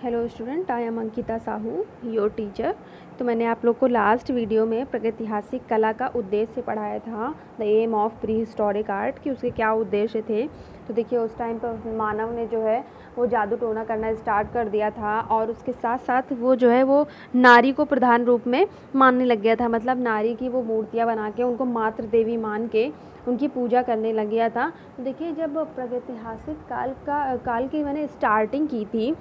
Hello student, I am Ankita Sahu, your teacher. तो मैंने आप लोग को लास्ट वीडियो में प्रागैतिहासिक कला का उद्देश्य पढ़ाया था, the aim of prehistoric art, कि उसके क्या उद्देश्य थे। तो देखिए, उस टाइम पर मानव ने जो है वो जादू टोना करना स्टार्ट कर दिया था, और उसके साथ साथ वो जो है वो नारी को प्रधान रूप में मानने लग गया था। मतलब नारी की वो मूर्तियाँ बना के उनको मातृ देवी मान के उनकी पूजा करने लग गया था। तो देखिए, जब प्रागैतिहासिक काल की मैंने स्टार्टिंग की थी,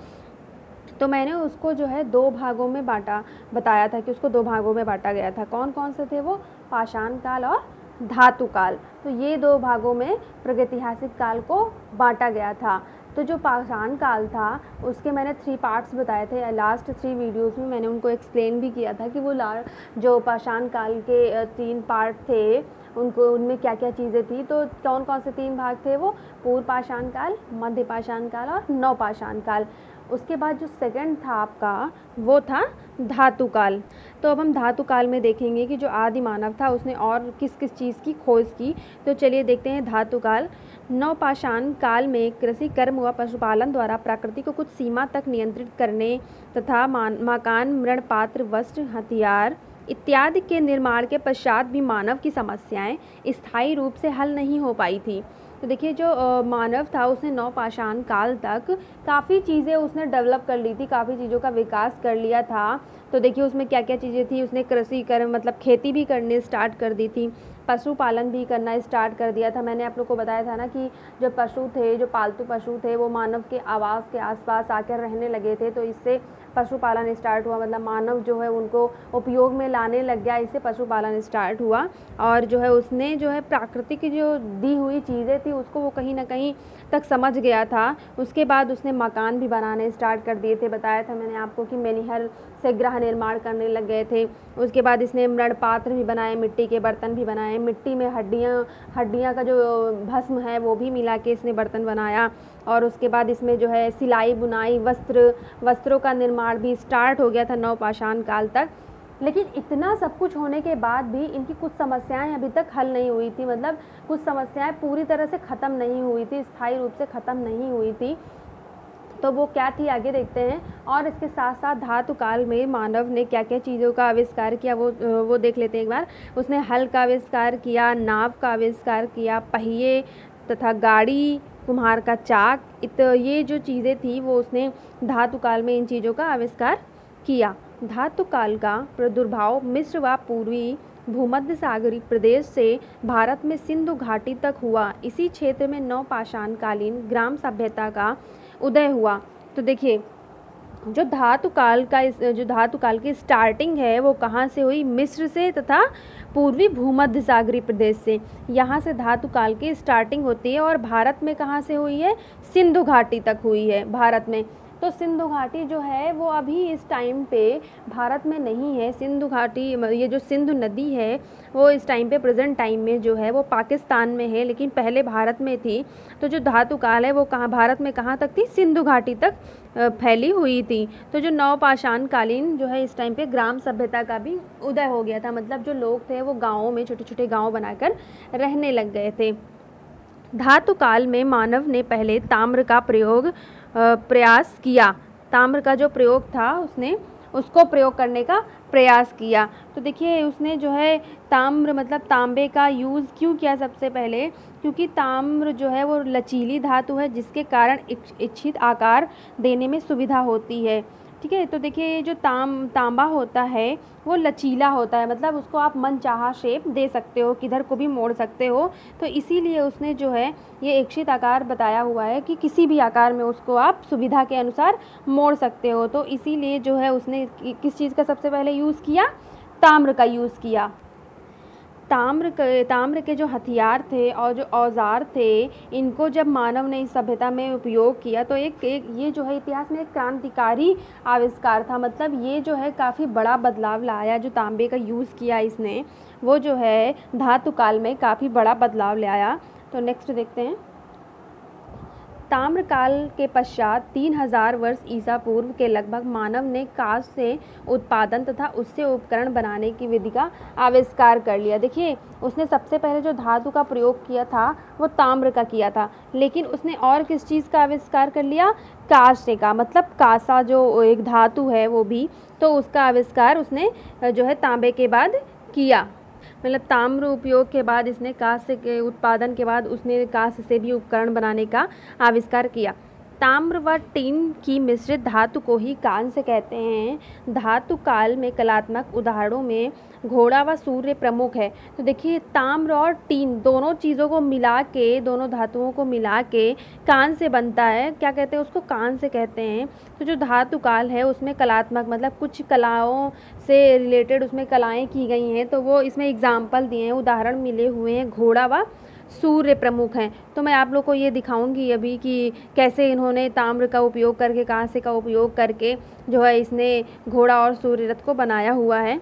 तो मैंने उसको जो है दो भागों में बताया था कि उसको दो भागों में बांटा गया था। कौन कौन से थे वो? पाषाण काल और धातु काल। तो ये दो भागों में प्रागैतिहासिक काल को बांटा गया था। तो जो पाषाण काल था उसके मैंने 3 पार्ट्स बताए थे। लास्ट 3 वीडियोस में मैंने उनको एक्सप्लेन भी किया था कि वो जो पाषाण काल के 3 पार्ट थे उनमें क्या क्या चीज़ें थी। तो कौन कौन से 3 भाग थे वो? पूर्व पाषाण काल, मध्य पाषाण काल और नव पाषाण काल। उसके बाद जो सेकंड था आपका वो था धातु काल। तो अब हम धातु काल में देखेंगे कि जो आदि मानव था उसने और किस किस चीज़ की खोज की। तो चलिए देखते हैं धातु काल। नवपाषाण काल में कृषि कर्म व पशुपालन द्वारा प्रकृति को कुछ सीमा तक नियंत्रित करने तथा मकान, मृणपात्र, वस्त्र, हथियार इत्यादि के निर्माण के पश्चात भी मानव की समस्याएं स्थायी रूप से हल नहीं हो पाई थी। तो देखिए, जो मानव था उसने नवपाषाण काल तक काफ़ी चीज़ें उसने डेवलप कर ली थी, काफ़ी चीज़ों का विकास कर लिया था। तो देखिए, उसमें क्या क्या चीज़ें थी। उसने कृषि कर्म मतलब खेती भी करनी स्टार्ट कर दी थी, पशुपालन भी करना स्टार्ट कर दिया था। मैंने आप लोग को बताया था ना कि जो पशु थे, जो पालतू पशु थे, वो मानव के आवास के आसपास आकर रहने लगे थे। तो इससे पशुपालन स्टार्ट हुआ, मतलब मानव जो है उनको उपयोग में लाने लग गया, इससे पशुपालन स्टार्ट हुआ। और जो है उसने जो है प्राकृतिक की जो दी हुई चीज़ें थी उसको वो कहीं ना कहीं तक समझ गया था। उसके बाद उसने मकान भी बनाने स्टार्ट कर दिए थे। बताया था मैंने आपको कि मेनिहर से गृह निर्माण करने लग गए थे। उसके बाद इसने मृणपात्र भी बनाए, मिट्टी के बर्तन भी बनाए, मिट्टी में हड्डियाँ का जो भस्म है वो भी मिला के इसने बर्तन बनाया। और उसके बाद इसमें जो है सिलाई बुनाई, वस्त्रों का निर्माण भी स्टार्ट हो गया था नवपाषाण काल तक। लेकिन इतना सब कुछ होने के बाद भी इनकी कुछ समस्याएं अभी तक हल नहीं हुई थी। मतलब कुछ समस्याएं पूरी तरह से ख़त्म नहीं हुई थी, स्थायी रूप से ख़त्म नहीं हुई थी। तो वो क्या थी, आगे देखते हैं। और इसके साथ साथ धातु काल में मानव ने क्या क्या चीज़ों का आविष्कार किया वो देख लेते हैं एक बार। उसने हल का आविष्कार किया, नाव का आविष्कार किया, पहिए तथा गाड़ी, कुम्हार का चाक, ये जो चीज़ें थी वो उसने धातु काल में इन चीज़ों का आविष्कार किया। धातु काल का प्रादुर्भाव मिस्र व पूर्वी भूमध्य सागरीय प्रदेश से भारत में सिंधु घाटी तक हुआ। इसी क्षेत्र में नवपाषाण कालीन ग्राम सभ्यता का उदय हुआ। तो देखिए, जो धातु काल की स्टार्टिंग है वो कहाँ से हुई? मिस्र से तथा पूर्वी भूमध्य सागरीय प्रदेश से। यहाँ से धातु काल की स्टार्टिंग होती है। और भारत में कहाँ से हुई है? सिंधु घाटी तक हुई है भारत में। तो सिंधु घाटी जो है वो अभी इस टाइम पे भारत में नहीं है। सिंधु घाटी, ये जो सिंधु नदी है वो इस टाइम पे प्रेजेंट टाइम में जो है वो पाकिस्तान में है, लेकिन पहले भारत में थी। तो जो धातु काल है वो कहाँ भारत में कहाँ तक थी? सिंधु घाटी तक फैली हुई थी। तो जो नवपाषाण कालीन जो है इस टाइम पे ग्राम सभ्यता का भी उदय हो गया था। मतलब जो लोग थे वो गाँवों में छोटे छोटे गाँव बनाकर रहने लग गए थे। धातु काल में मानव ने पहले ताम्र का प्रयास किया। ताम्र का जो प्रयोग था उसने उसको प्रयोग करने का प्रयास किया। तो देखिए, उसने जो है ताम्र मतलब तांबे का यूज़ क्यों किया सबसे पहले? क्योंकि ताम्र जो है वो लचीली धातु है, जिसके कारण इच्छित आकार देने में सुविधा होती है। ठीक है। तो देखिए, जो तांबा होता है वो लचीला होता है, मतलब उसको आप मनचाहा शेप दे सकते हो, किधर को भी मोड़ सकते हो। तो इसीलिए उसने जो है ये इच्छित आकार बताया हुआ है कि किसी भी आकार में उसको आप सुविधा के अनुसार मोड़ सकते हो। तो इसीलिए जो है उसने किस चीज़ का सबसे पहले यूज़ किया? ताम्र का यूज़ किया। ताम्र के जो हथियार थे और जो औजार थे, इनको जब मानव ने इस सभ्यता में उपयोग किया तो एक ये जो है इतिहास में एक क्रांतिकारी आविष्कार था। मतलब ये जो है काफ़ी बड़ा बदलाव लाया। जो तांबे का यूज़ किया इसने, वो जो है धातु काल में काफ़ी बड़ा बदलाव लाया। तो नेक्स्ट देखते हैं। ताम्रकाल के पश्चात 3000 वर्ष ईसा पूर्व के लगभग मानव ने कांस्य से उत्पादन तथा उससे उपकरण बनाने की विधि का आविष्कार कर लिया। देखिए, उसने सबसे पहले जो धातु का प्रयोग किया था वो ताम्र का किया था, लेकिन उसने और किस चीज़ का आविष्कार कर लिया? कांस्य का, मतलब कांसा जो एक धातु है वो भी, तो उसका आविष्कार उसने जो है तांबे के बाद किया। मतलब ताम्र उपयोग के बाद इसने कांस्य के उत्पादन के बाद उसने कांस्य से भी उपकरण बनाने का आविष्कार किया। ताम्र व टीन की मिश्रित धातु को ही कांस्य कहते हैं। धातु काल में कलात्मक उदाहरणों में घोड़ा व सूर्य प्रमुख है। तो देखिए, ताम्र और टीन दोनों चीज़ों को मिला के, दोनों धातुओं को मिला के कांस्य बनता है। क्या कहते हैं उसको? कांस्य कहते हैं। तो जो धातु काल है उसमें कलात्मक, मतलब कुछ कलाओं से रिलेटेड उसमें कलाएँ की गई हैं, तो वो इसमें एग्जाम्पल दिए हैं, उदाहरण मिले हुए हैं, घोड़ा व सूर्य प्रमुख हैं। तो मैं आप लोग को ये दिखाऊंगी अभी कि कैसे इन्होंने ताम्र का उपयोग करके, कांस्य का उपयोग करके जो है इसने घोड़ा और सूर्य रथ को बनाया हुआ है।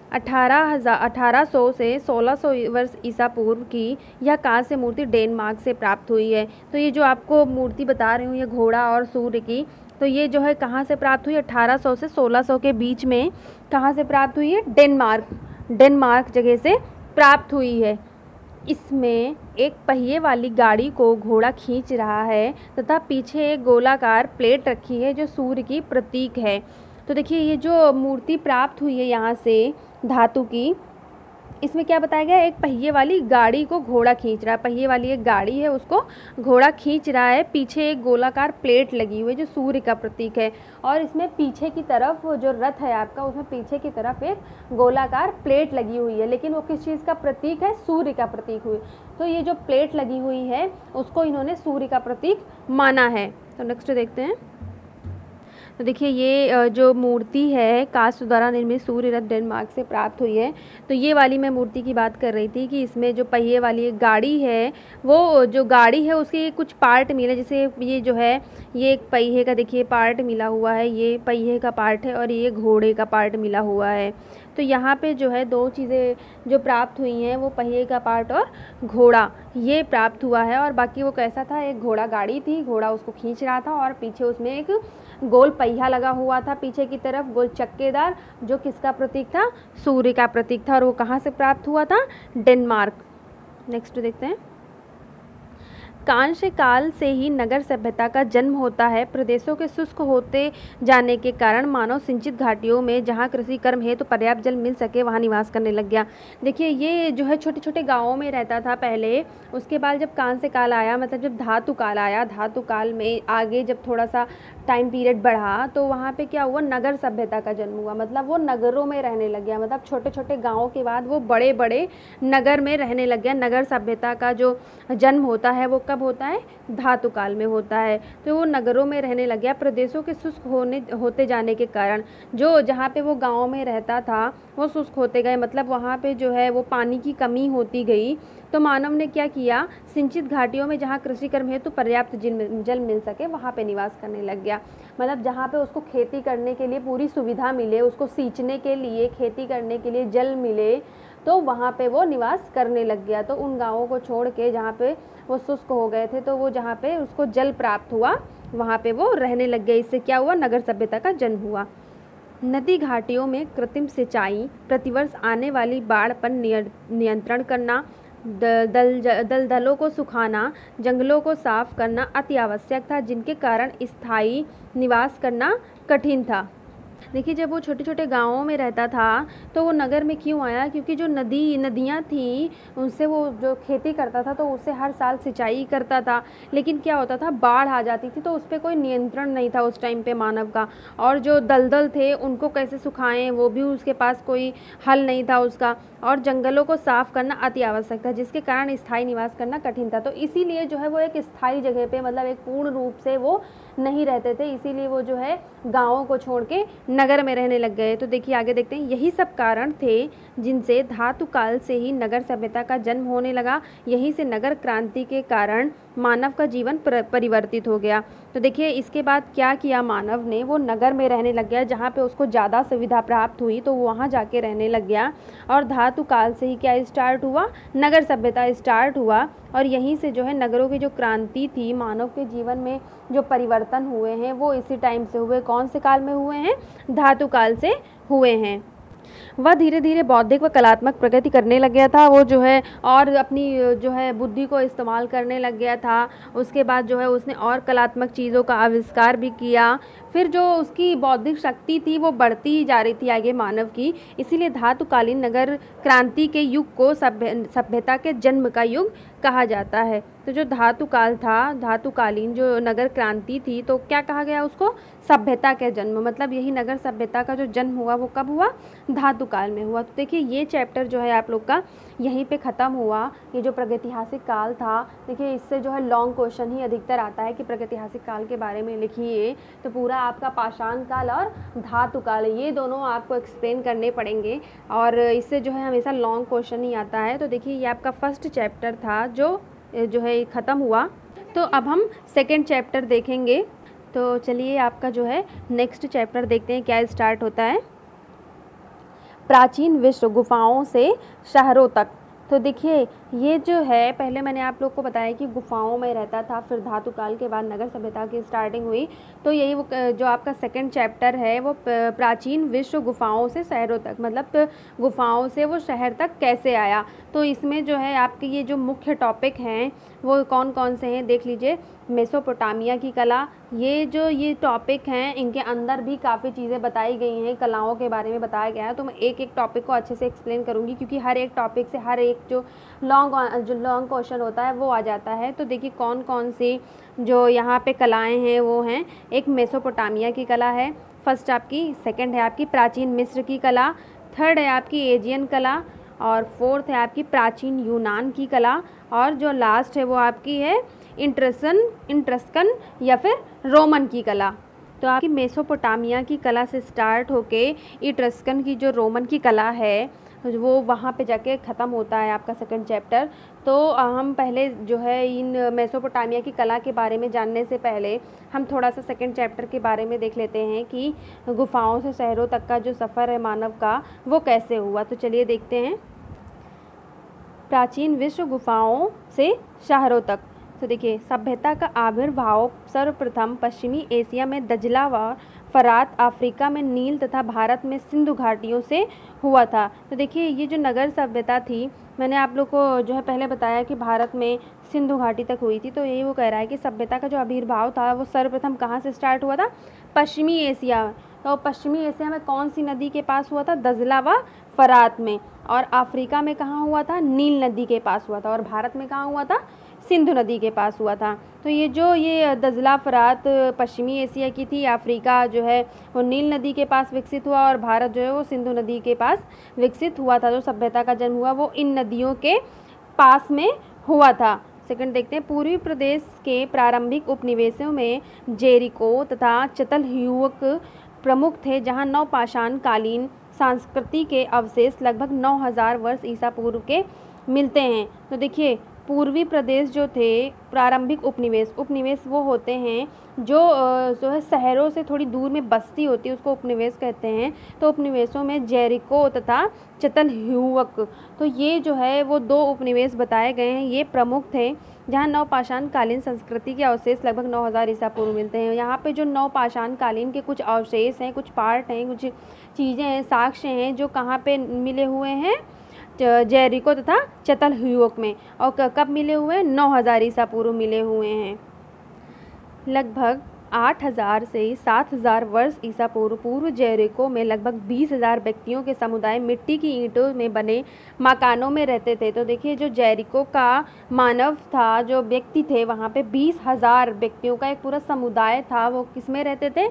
1800 से 1600 वर्ष ईसा पूर्व की यह कांस्य मूर्ति डेनमार्क से प्राप्त हुई है। तो ये जो आपको मूर्ति बता रही हूँ, ये घोड़ा और सूर्य की, तो ये जो है कहाँ से प्राप्त हुई? 1800 से 1600 के बीच में कहाँ से प्राप्त हुई है? डेनमार्क जगह से प्राप्त हुई है। इसमें एक पहिए वाली गाड़ी को घोड़ा खींच रहा है तथा पीछे एक गोलाकार प्लेट रखी है जो सूर्य की प्रतीक है। तो देखिए, ये जो मूर्ति प्राप्त हुई है यहाँ से धातु की, इसमें क्या बताया गया है? एक पहिए वाली गाड़ी को घोड़ा खींच रहा है। पहिए वाली एक गाड़ी है, उसको घोड़ा खींच रहा है। पीछे एक गोलाकार प्लेट लगी हुई है जो सूर्य का प्रतीक है, और इसमें पीछे की तरफ जो रथ है आपका, उसमें पीछे की तरफ एक गोलाकार प्लेट लगी हुई है, लेकिन वो किस चीज़ का प्रतीक है? सूर्य का प्रतीक हुई। तो ये जो प्लेट लगी हुई है उसको इन्होंने सूर्य का प्रतीक माना है। तो नेक्स्ट देखते हैं। तो देखिए, ये जो मूर्ति है कांस्य द्वारा निर्मित सूर्य रथ डेनमार्क से प्राप्त हुई है। तो ये वाली मैं मूर्ति की बात कर रही थी कि इसमें जो पहिए वाली एक गाड़ी है, वो जो गाड़ी है उसके कुछ पार्ट मिले, जैसे ये जो है ये एक पहिए का देखिए पार्ट मिला हुआ है, ये पहिए का पार्ट है, और ये घोड़े का पार्ट मिला हुआ है। तो यहाँ पे जो है दो चीज़ें जो प्राप्त हुई हैं वो पहिए का पार्ट और घोड़ा, ये प्राप्त हुआ है। और बाकी वो कैसा था? एक घोड़ा गाड़ी थी, घोड़ा उसको खींच रहा था, और पीछे उसमें एक गोल पहिया लगा हुआ था पीछे की तरफ, गोल चक्केदार, जो किसका प्रतीक था? सूर्य का प्रतीक था। और वो कहाँ से प्राप्त हुआ था? डेनमार्क। नेक्स्ट देखते हैं। कांस्य काल से ही नगर सभ्यता का जन्म होता है। प्रदेशों के शुष्क होते जाने के कारण मानव सिंचित घाटियों में जहां कृषि कर्म हेतु पर्याप्त जल मिल सके वहां निवास करने लग गया। देखिए, ये जो है छोटे छोटे गांवों में रहता था पहले। उसके बाद जब कांस्य काल आया, मतलब जब धातु काल आया, धातु काल में आगे जब थोड़ा सा टाइम पीरियड बढ़ा, तो वहाँ पे क्या हुआ? नगर सभ्यता का जन्म हुआ। मतलब वो नगरों में रहने लग गया। मतलब छोटे छोटे गाँवों के बाद वो बड़े बड़े नगर में रहने लग गया। नगर सभ्यता का जो जन्म होता है वो कब होता है? धातु काल में होता है। तो वो नगरों में रहने लग गया। प्रदेशों के शुष्क होते जाने के कारण जो जहाँ पे वो गाँव में रहता था वो शुष्क होते गए, मतलब वहाँ पे जो है वो पानी की कमी होती गई। तो मानव ने क्या किया? सिंचित घाटियों में जहाँ कृषि कर्म हेतु पर्याप्त जल मिल सके वहाँ पे निवास करने लग गया। मतलब जहाँ पे उसको खेती करने के लिए पूरी सुविधा मिले, उसको सींचने के लिए, खेती करने के लिए जल मिले, तो वहाँ पे वो निवास करने लग गया। तो उन गाँवों को छोड़ के जहाँ पे वो शुष्क हो गए थे, तो वो जहाँ पे उसको जल प्राप्त हुआ वहाँ पे वो रहने लग गए। इससे क्या हुआ? नगर सभ्यता का जन्म हुआ। नदी घाटियों में कृत्रिम सिंचाई, प्रतिवर्ष आने वाली बाढ़ पर नियंत्रण करना, दलदलों को सुखाना, जंगलों को साफ करना अति आवश्यक था, जिनके कारण स्थायी निवास करना कठिन था। देखिए, जब वो छोटे छोटे गाँवों में रहता था तो वो नगर में क्यों आया? क्योंकि जो नदियाँ थी उनसे वो जो खेती करता था तो उससे हर साल सिंचाई करता था, लेकिन क्या होता था? बाढ़ आ जाती थी, तो उस पर कोई नियंत्रण नहीं था उस टाइम पे मानव का। और जो दलदल थे उनको कैसे सुखाएं, वो भी उसके पास कोई हल नहीं था उसका। और जंगलों को साफ करना अति आवश्यक था, जिसके कारण स्थायी निवास करना कठिन था। तो इसीलिए जो है वो एक स्थायी जगह पे, मतलब एक पूर्ण रूप से वो नहीं रहते थे, इसीलिए वो जो है गाँवों को छोड़ के नगर में रहने लग गए। तो देखिए आगे देखते हैं। यही सब कारण थे जिनसे धातु काल से ही नगर सभ्यता का जन्म होने लगा। यहीं से नगर क्रांति के कारण मानव का जीवन परिवर्तित हो गया। तो देखिए इसके बाद क्या किया मानव ने, वो नगर में रहने लग गया, जहाँ पे उसको ज़्यादा सुविधा प्राप्त हुई तो वो वहाँ जाके रहने लग गया। और धातु काल से ही क्या स्टार्ट हुआ, नगर सभ्यता स्टार्ट हुआ। और यहीं से जो है नगरों की जो क्रांति थी, मानव के जीवन में जो परिवर्तन हुए हैं वो इसी टाइम से हुए। कौन से काल में हुए हैं, धातु काल से हुए हैं। वह धीरे धीरे बौद्धिक व कलात्मक प्रगति करने लग गया था। वो जो है और अपनी जो है बुद्धि को इस्तेमाल करने लग गया था। उसके बाद जो है उसने और कलात्मक चीज़ों का आविष्कार भी किया। फिर जो उसकी बौद्धिक शक्ति थी वो बढ़ती ही जा रही थी आगे मानव की। इसीलिए धातुकालीन नगर क्रांति के युग को सभ्यता के जन्म का युग कहा जाता है। तो जो धातु काल था, धातुकालीन जो नगर क्रांति थी, तो क्या कहा गया उसको, सभ्यता के जन्म। मतलब यही नगर सभ्यता का जो जन्म हुआ वो कब हुआ, धातु काल में हुआ। तो देखिए ये चैप्टर जो है आप लोग का यहीं पे ख़त्म हुआ। ये जो प्रागैतिहासिक काल था, देखिए इससे जो है लॉन्ग क्वेश्चन ही अधिकतर आता है कि प्रागैतिहासिक काल के बारे में लिखिए। तो पूरा आपका पाषाण काल और धातु काल ये दोनों आपको एक्सप्लेन करने पड़ेंगे, और इससे जो है हमेशा लॉन्ग क्वेश्चन ही आता है। तो देखिए ये आपका फर्स्ट चैप्टर था जो है ख़त्म हुआ। तो अब हम सेकेंड चैप्टर देखेंगे। तो चलिए आपका जो है नेक्स्ट चैप्टर देखते हैं क्या स्टार्ट होता है। प्राचीन विश्व, गुफाओं से शहरों तक। तो देखिए ये जो है पहले मैंने आप लोग को बताया कि गुफाओं में रहता था, फिर धातु काल के बाद नगर सभ्यता की स्टार्टिंग हुई। तो यही वो जो आपका सेकंड चैप्टर है वो प्राचीन विश्व, गुफाओं से शहरों तक, मतलब गुफाओं से वो शहर तक कैसे आया। तो इसमें जो है आपके ये जो मुख्य टॉपिक हैं वो कौन कौन से हैं देख लीजिए। मेसोपोटामिया की कला, ये टॉपिक हैं, इनके अंदर भी काफ़ी चीज़ें बताई गई हैं, कलाओं के बारे में बताया गया है। तो मैं एक एक टॉपिक को अच्छे से एक्सप्लेन करूँगी, क्योंकि हर एक टॉपिक से हर एक जो लॉन्ग क्वेश्चन होता है वो आ जाता है। तो देखिए कौन कौन सी जो यहाँ पे कलाएँ हैं वो हैं। एक मेसोपोटामिया की कला है फर्स्ट आपकी, सेकंड है आपकी प्राचीन मिस्र की कला, थर्ड है आपकी एजियन कला, और फोर्थ है आपकी प्राचीन यूनान की कला, और जो लास्ट है वो आपकी है इंट्रस्कन या फिर रोमन की कला। तो आपकी मेसोपोटामिया की कला से स्टार्ट होके इट्रस्कन की जो रोमन की कला है वो वहाँ पे जाके ख़त्म होता है आपका सेकंड चैप्टर। तो हम पहले जो है इन मेसोपोटामिया की कला के बारे में जानने से पहले हम थोड़ा सा सेकंड चैप्टर के बारे में देख लेते हैं कि गुफाओं से शहरों तक का जो सफ़र है मानव का वो कैसे हुआ। तो चलिए देखते हैं। प्राचीन विश्व, गुफाओं से शहरों तक। तो देखिए सभ्यता का आविर्भाव सर्वप्रथम पश्चिमी एशिया में दजला व फरात, अफ्रीका में नील तथा भारत में सिंधु घाटियों से हुआ था। तो देखिए ये जो नगर सभ्यता थी, मैंने आप लोग को जो है पहले बताया कि भारत में सिंधु घाटी तक हुई थी। तो यही वो कह रहा है कि सभ्यता का जो आविर्भाव था वो सर्वप्रथम कहाँ से स्टार्ट हुआ था, पश्चिमी एशिया। तो पश्चिमी एशिया में कौन सी नदी के पास हुआ था, दजला व फरात में। और अफ्रीका में कहाँ हुआ था, नील नदी के पास हुआ था। और भारत में कहाँ हुआ था, सिंधु नदी के पास हुआ था। तो ये दजला फरात पश्चिमी एशिया की थी, अफ्रीका जो है वो नील नदी के पास विकसित हुआ, और भारत जो है वो सिंधु नदी के पास विकसित हुआ था। जो सभ्यता का जन्म हुआ वो इन नदियों के पास में हुआ था। सेकंड देखते हैं। पूर्वी प्रदेश के प्रारंभिक उपनिवेशों में जेरिको तथा चतलह्यूक प्रमुख थे, जहाँ नवपाषाण कालीन संस्कृति के अवशेष लगभग 9000 वर्ष ईसा पूर्व के मिलते हैं। तो देखिए पूर्वी प्रदेश जो थे, प्रारंभिक उपनिवेश वो होते हैं जो है शहरों से थोड़ी दूर में बस्ती होती है, उसको उपनिवेश कहते हैं। तो उपनिवेशों में जेरिको तथा चतलह्यूक, तो ये जो है वो दो उपनिवेश बताए गए हैं, ये प्रमुख थे, जहाँ नवपाषाण कालीन संस्कृति के अवशेष लगभग 9000 ईसा पूर्व मिलते हैं। यहाँ पे जो नवपाषाण कालीन के कुछ अवशेष हैं, कुछ पार्ट हैं, कुछ चीज़ें हैं, साक्ष्य हैं, जो कहाँ पे मिले हुए हैं, जेरिको तथा चतलह्यूक में। और कब मिले हुए हैं, 9000 ईसा पूर्व मिले हुए हैं। लगभग 8000 से 7000 वर्ष ईसा पूर्व जेरिको में लगभग 20000 व्यक्तियों के समुदाय मिट्टी की ईंटों में बने मकानों में रहते थे। तो देखिए जो जेरिको का मानव था, जो व्यक्ति थे, वहाँ पे 20000 व्यक्तियों का एक पूरा समुदाय था। वो किस में रहते थे,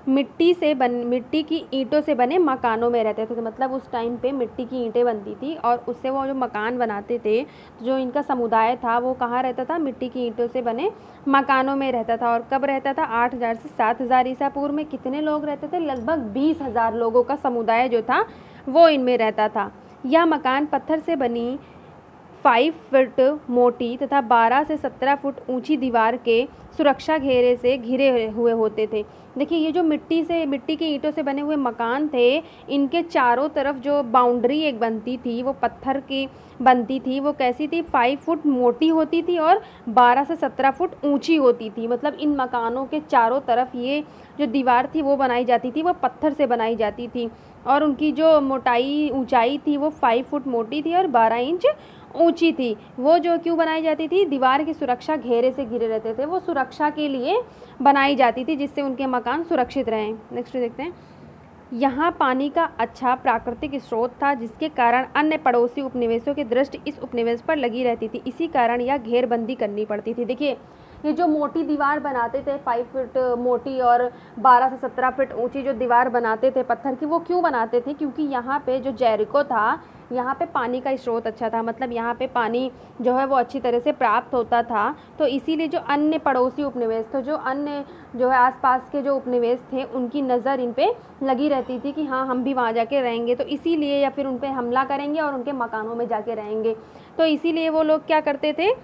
मिट्टी की ईंटों से बने मकानों में रहते थे। तो मतलब उस टाइम पे मिट्टी की ईंटें बनती थी और उससे वो जो मकान बनाते थे, तो जो इनका समुदाय था वो कहाँ रहता था, मिट्टी की ईंटों से बने मकानों में रहता था। और कब रहता था, 8000 से 7000 ईसा पूर्व में। कितने लोग रहते थे, लगभग 20000 लोगों का समुदाय जो था वो इनमें रहता था। यह मकान पत्थर से बनी 5 फुट मोटी तथा 12 से 17 फुट ऊंची दीवार के सुरक्षा घेरे से घिरे हुए होते थे। देखिए ये जो मिट्टी के ईंटों से बने हुए मकान थे, इनके चारों तरफ जो बाउंड्री एक बनती थी वो पत्थर की बनती थी। वो कैसी थी, 5 फुट मोटी होती थी और 12 से 17 फुट ऊंची होती थी। मतलब इन मकानों के चारों तरफ ये जो दीवार थी वो बनाई जाती थी, वो पत्थर से बनाई जाती थी और उनकी जो ऊंचाई थी वो 5 फुट मोटी थी और 12 इंच ऊंची थी। वो जो क्यों बनाई जाती थी, दीवार की सुरक्षा घेरे से घिरे रहते थे, वो सुरक्षा के लिए बनाई जाती थी जिससे उनके मकान सुरक्षित रहें। नेक्स्ट देखते हैं। यहाँ पानी का अच्छा प्राकृतिक स्रोत था जिसके कारण अन्य पड़ोसी उपनिवेशों की दृष्टि इस उपनिवेश पर लगी रहती थी। इसी कारण यह घेरबंदी करनी पड़ती थी। देखिए ये जो मोटी दीवार बनाते थे, 5 फुट मोटी और 12 से 17 फुट ऊंची जो दीवार बनाते थे पत्थर की, वो क्यों बनाते थे, क्योंकि यहाँ पे जो जेरिको था, यहाँ पे पानी का स्रोत अच्छा था। मतलब यहाँ पे पानी जो है वो अच्छी तरह से प्राप्त होता था। तो इसीलिए जो अन्य पड़ोसी उपनिवेश थे, जो अन्य जो है आसपास के जो उपनिवेश थे, उनकी नज़र इन पे लगी रहती थी कि हाँ हम भी वहाँ जाके रहेंगे, तो इसीलिए या फिर उन पे हमला करेंगे और उनके मकानों में जाके रहेंगे। तो इसीलिए वो लोग क्या करते थे,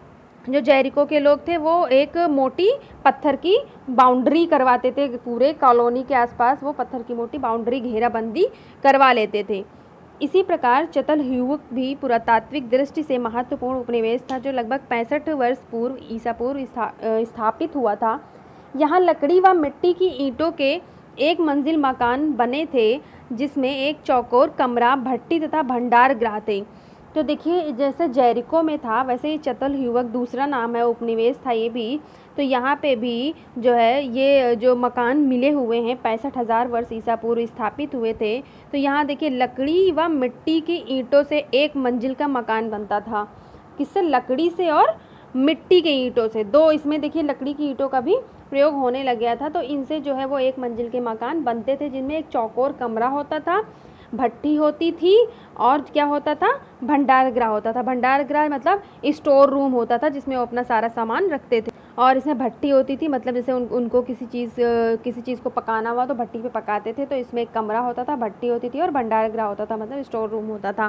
जो जेरिको के लोग थे, वो एक मोटी पत्थर की बाउंड्री करवाते थे। पूरे कॉलोनी के आसपास वो पत्थर की मोटी बाउंड्री घेराबंदी करवा लेते थे। इसी प्रकार चतलहुक भी पुरातात्विक दृष्टि से महत्वपूर्ण उपनिवेश था जो लगभग 65 वर्ष पूर्व ईसा पूर्व स्थापित हुआ था। यहाँ लकड़ी व मिट्टी की ईंटों के एक मंजिल मकान बने थे जिसमें एक चौकोर कमरा, भट्टी तथा भंडार गृह थे। तो देखिए जैसे जेरिको में था वैसे ही चतलहुक दूसरा नाम है, उपनिवेश था ये भी। तो यहाँ पे भी जो है ये जो मकान मिले हुए हैं 65,000 वर्ष ईसा पूर्व स्थापित हुए थे। तो यहाँ देखिए लकड़ी व मिट्टी की ईंटों से एक मंजिल का मकान बनता था। किससे, लकड़ी से और मिट्टी के ईंटों से। दो इसमें देखिए लकड़ी की ईंटों का भी प्रयोग होने लग गया था। तो इनसे जो है वो एक मंजिल के मकान बनते थे जिनमें एक चौकोर कमरा होता था, भट्टी होती थी और क्या होता था, भंडार गृह होता था। भंडार गृह मतलब स्टोर रूम होता था जिसमें वो अपना सारा सामान रखते थे। और इसमें भट्टी होती थी, मतलब जैसे उनको किसी चीज़ को पकाना हुआ तो भट्टी पे पकाते थे। तो इसमें एक कमरा होता था, भट्टी होती थी और भंडार गृह होता था, मतलब स्टोर रूम होता था।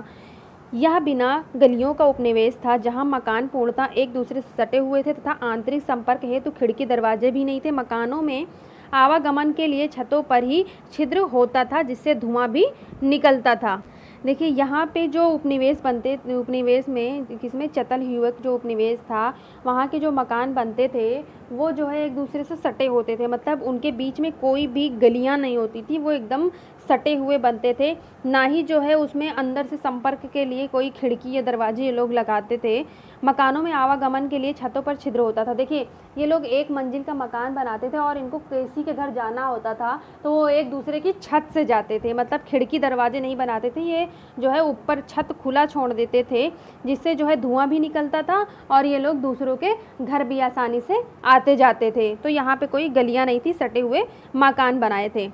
यह बिना गलियों का उपनिवेश था जहां मकान पूर्णतः एक दूसरे से सटे हुए थे तथा आंतरिक संपर्क हेतु खिड़की दरवाजे भी नहीं थे। मकानों में आवागमन के लिए छतों पर ही छिद्र होता था जिससे धुआं भी निकलता था। देखिए यहाँ पे जो उपनिवेश में किसमें, चतलहुक जो उपनिवेश था, वहाँ के जो मकान बनते थे वो जो है एक दूसरे से सटे होते थे। मतलब उनके बीच में कोई भी गलियाँ नहीं होती थी, वो एकदम सटे हुए बनते थे। ना ही जो है उसमें अंदर से संपर्क के लिए कोई खिड़की या दरवाजे ये लोग लगाते थे। मकानों में आवागमन के लिए छतों पर छिद्र होता था। देखिए ये लोग एक मंजिल का मकान बनाते थे और इनको किसी के घर जाना होता था तो वो एक दूसरे की छत से जाते थे। मतलब खिड़की दरवाजे नहीं बनाते थे, ये जो है ऊपर छत खुला छोड़ देते थे जिससे जो है धुआं भी निकलता था और ये लोग दूसरों के घर भी आसानी से आते जाते थे। तो यहाँ पे कोई गलियाँ नहीं थी, सटे हुए मकान बनाए थे।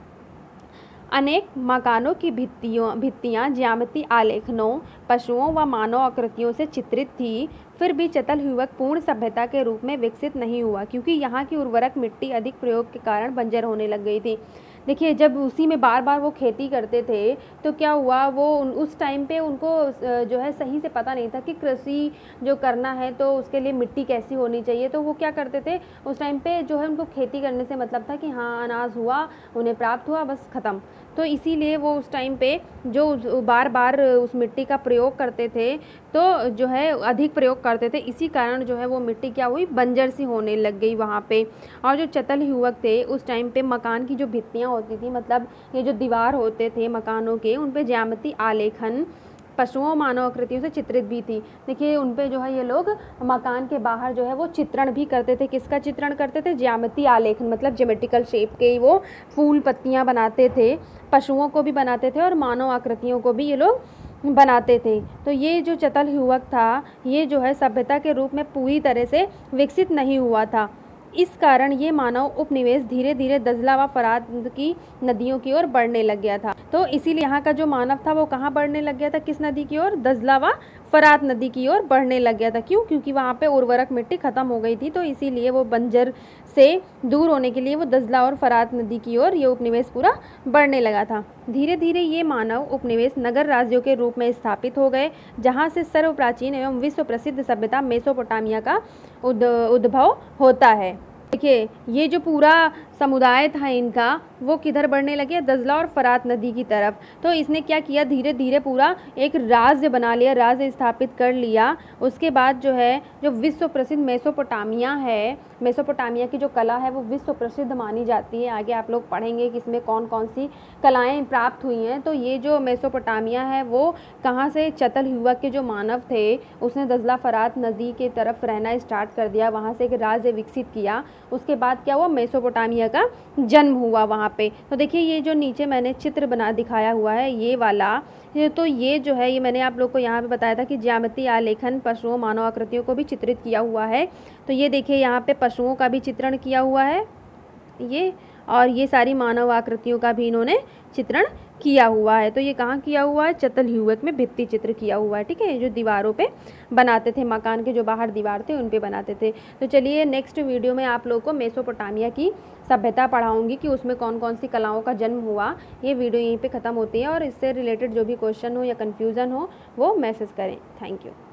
अनेक मकानों की भित्तियाँ ज्यामितीय आलेखनों, पशुओं व मानव आकृतियों से चित्रित थी। फिर भी चतलहुक पूर्ण सभ्यता के रूप में विकसित नहीं हुआ क्योंकि यहाँ की उर्वरक मिट्टी अधिक प्रयोग के कारण बंजर होने लग गई थी। देखिए जब उसी में बार बार वो खेती करते थे तो क्या हुआ, वो उस टाइम पे उनको जो है सही से पता नहीं था कि कृषि जो करना है तो उसके लिए मिट्टी कैसी होनी चाहिए। तो वो क्या करते थे उस टाइम पे, जो है उनको खेती करने से मतलब था कि हाँ अनाज हुआ, उन्हें प्राप्त हुआ, बस ख़त्म। तो इसीलिए वो उस टाइम पे जो बार बार उस मिट्टी का प्रयोग करते थे तो जो है अधिक प्रयोग करते थे। इसी कारण जो है वो मिट्टी क्या हुई, बंजर सी होने लग गई वहाँ पे। और जो चतलहुक थे उस टाइम पे मकान की जो भित्तियाँ होती थी, मतलब ये जो दीवार होते थे मकानों के, उन पे ज्यामितीय आलेखन पशुओं मानव आकृतियों से चित्रित भी थी। देखिए उन पे जो है ये लोग मकान के बाहर जो है वो चित्रण भी करते थे। किसका चित्रण करते थे, ज्यामितीय आलेखन, मतलब ज्योमेट्रिकल शेप के वो फूल पत्तियाँ बनाते थे, पशुओं को भी बनाते थे और मानव आकृतियों को भी ये लोग बनाते थे। तो ये जो चतलहुक था ये जो है सभ्यता के रूप में पूरी तरह से विकसित नहीं हुआ था। इस कारण ये मानव उपनिवेश धीरे धीरे दजला व फरात की नदियों की ओर बढ़ने लग गया था। तो इसीलिए यहाँ का जो मानव था वो कहाँ बढ़ने लग गया था, किस नदी की ओर, दजला व फरात नदी की ओर बढ़ने लग गया था। क्यों, क्योंकि वहाँ पे उर्वरक मिट्टी खत्म हो गई थी। तो इसीलिए वो बंजर से दूर होने के लिए वो दजला और फरात नदी की ओर ये उपनिवेश पूरा बढ़ने लगा था। धीरे धीरे ये मानव उपनिवेश नगर राज्यों के रूप में स्थापित हो गए, जहाँ से सर्वप्राचीन एवं विश्व प्रसिद्ध सभ्यता मेसोपोटामिया का उद्भव होता है। देखिए, ये जो पूरा समुदाय था इनका, वो किधर बढ़ने लगे, दजला और फरात नदी की तरफ। तो इसने क्या किया, धीरे धीरे पूरा एक राज्य बना लिया, राज्य स्थापित कर लिया। उसके बाद जो है, जो विश्व प्रसिद्ध मेसोपोटामिया है, मेसोपोटामिया की जो कला है वो विश्व प्रसिद्ध मानी जाती है। आगे आप लोग पढ़ेंगे कि इसमें कौन कौन सी कलाएं प्राप्त हुई हैं। तो ये जो मेसोपोटामिया है वो कहाँ से, चतुर्युगक के जो मानव थे उसने दजला फरात नदी के तरफ रहना स्टार्ट कर दिया, वहाँ से एक राज्य विकसित किया। उसके बाद क्या हुआ, मेसोपोटामिया का जन्म हुआ वहाँ पे। तो देखिए, ये जो नीचे मैंने चित्र बना दिखाया हुआ है ये वाला, तो ये जो है, ये मैंने आप लोग को यहाँ पे बताया था कि ज्यामिति आलेखन पशुओं मानव आकृतियों को भी चित्रित किया हुआ है। तो ये देखिए, यहाँ पे पशुओं का भी चित्रण किया हुआ है ये, और ये सारी मानव आकृतियों का भी इन्होंने चित्रण किया हुआ है। तो ये कहाँ किया हुआ है, चतुर्युगक में भित्ति चित्र किया हुआ है। ठीक है, जो दीवारों पे बनाते थे, मकान के जो बाहर दीवार थे उन पे बनाते थे। तो चलिए, नेक्स्ट वीडियो में आप लोग को मेसोपोटामिया की सभ्यता पढ़ाऊंगी कि उसमें कौन कौन सी कलाओं का जन्म हुआ। ये वीडियो यहीं पे ख़त्म होती है, और इससे रिलेटेड जो भी क्वेश्चन हो या कन्फ्यूज़न हो वो मैसेज करें। Thank you.